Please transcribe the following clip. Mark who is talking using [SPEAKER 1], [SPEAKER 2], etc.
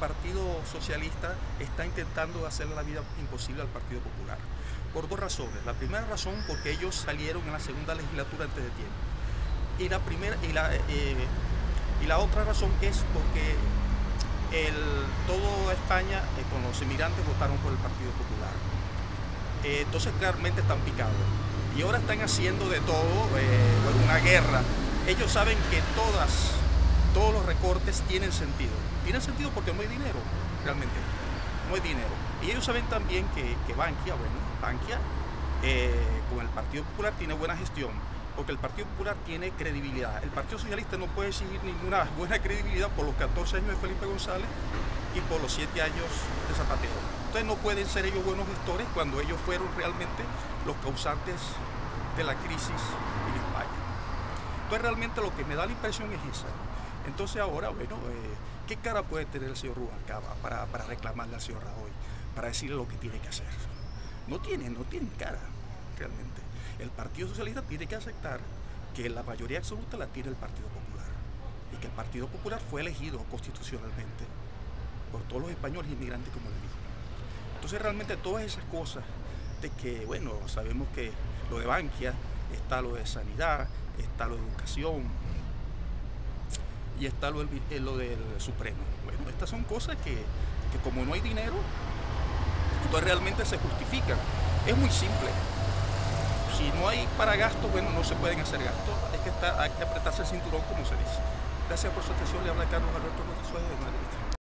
[SPEAKER 1] Partido Socialista está intentando hacer la vida imposible al Partido Popular. Por dos razones. La primera razón porque ellos salieron en la segunda legislatura antes de tiempo. Y la otra razón es porque toda España con los inmigrantes votaron por el Partido Popular. Entonces claramente están picados. Y ahora están haciendo de todo una guerra. Ellos saben que todos los recortes tienen sentido. Tienen sentido porque no hay dinero, realmente. No hay dinero. Y ellos saben también que Bankia con el Partido Popular tiene buena gestión, porque el Partido Popular tiene credibilidad. El Partido Socialista no puede exigir ninguna buena credibilidad por los 14 años de Felipe González y por los 7 años de Zapatero. Entonces no pueden ser ellos buenos gestores cuando ellos fueron realmente los causantes de la crisis en España. Entonces realmente lo que me da la impresión es esa. Entonces ahora, bueno, ¿qué cara puede tener el señor Rubalcaba para reclamarle al señor Rajoy, para decirle lo que tiene que hacer? No tiene cara, realmente. El Partido Socialista tiene que aceptar que la mayoría absoluta la tiene el Partido Popular y que el Partido Popular fue elegido constitucionalmente por todos los españoles inmigrantes, como le digo. Entonces realmente todas esas cosas de que, bueno, sabemos que lo de Bankia, está lo de sanidad, está lo de educación y está lo del Supremo. Bueno, estas son cosas que como no hay dinero, entonces realmente se justifican. Es muy simple. Si no hay para gastos, bueno, no se pueden hacer gastos. Hay que apretarse el cinturón, como se dice. Gracias por su atención. Le habla Carlos Alberto Rodríguez de Madrid.